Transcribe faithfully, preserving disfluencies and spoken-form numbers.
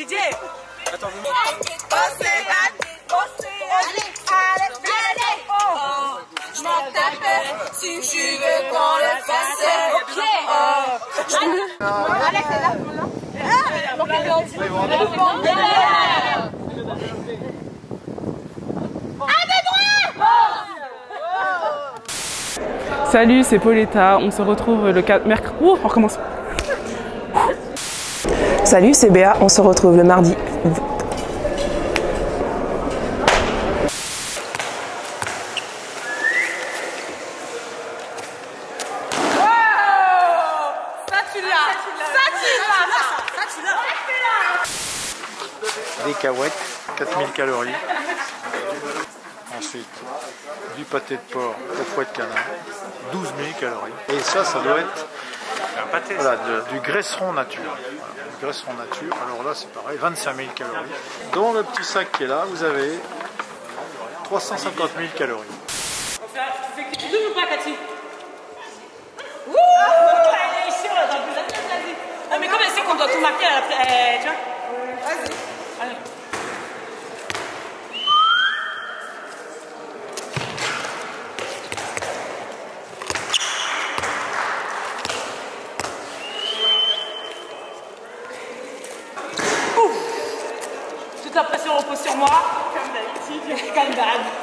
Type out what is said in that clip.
D J. Attends, vous Je m'en tape si tu veux qu'on le fasse. Ok. Alex est là, non? Salut, c'est Pauletta. On se retrouve le quatre mercredi. Ouh, on recommence. Salut, c'est Béa. On se retrouve le mardi. des cacahuètes, quatre mille calories. Ensuite, du pâté de porc au fouet de canard, douze mille calories. Et ça, ça doit être un pâté, voilà, de, du graisseron nature. Voilà, du graisseron nature. Alors là, c'est pareil, vingt-cinq mille calories. Dans le petit sac qui est là, vous avez trois cent cinquante mille calories. Tu fais que tu doubles ou pas, Cathy? Wouh! Elle est chaude, en plus, vas-y. Non, mais comme elle sait qu'on doit tout marquer, elle, tu vois? Vas-y. Allez. Toute la pression repose sur moi, comme d'habitude, comme d'hab.